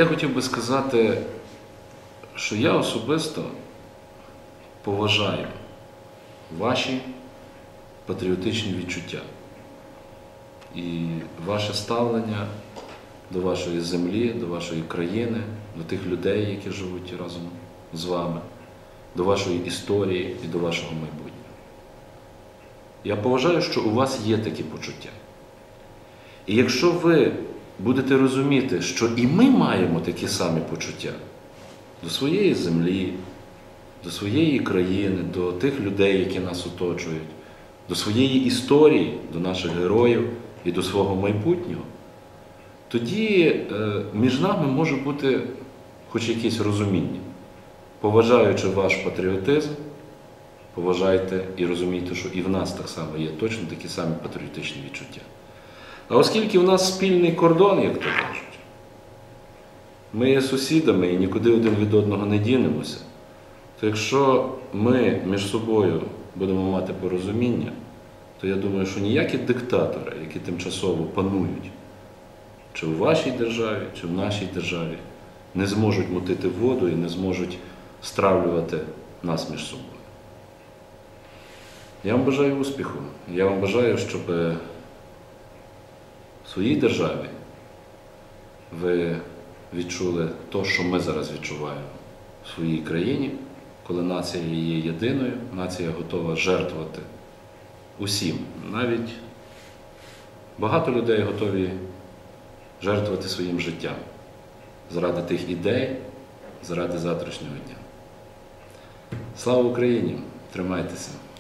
Я хотів би сказати, що я особисто поважаю ваші патріотичні відчуття і ваше ставлення до вашої землі, до вашої країни, до тих людей, які живуть разом з вами, до вашої історії і до вашого майбутнього. Я поважаю, що у вас є такі почуття. І якщо ви будете розуміти, що і ми маємо такі самі почуття до своєї землі, до своєї країни, до тих людей, які нас оточують, до своєї історії, до наших героїв і до свого майбутнього, тоді між нами може бути хоч якесь розуміння. Поважаючи ваш патріотизм, поважайте і розумійте, що і в нас так само є точно такі самі патріотичні відчуття. А оскільки в нас спільний кордон, як то кажуть, ми є сусідами і нікуди один від одного не дінемося, то якщо ми між собою будемо мати порозуміння, то я думаю, що ніякі диктатори, які тимчасово панують, чи в вашій державі, чи в нашій державі, не зможуть мутити воду і не зможуть стравлювати нас між собою. Я вам бажаю успіху. Я вам бажаю, щоб в своїй державі ви відчули те, що ми зараз відчуваємо в своїй країні, коли нація є єдиною, нація готова жертвувати усім. Навіть багато людей готові жертвувати своїм життям заради тих ідей, заради завтрашнього дня. Слава Україні! Тримайтеся!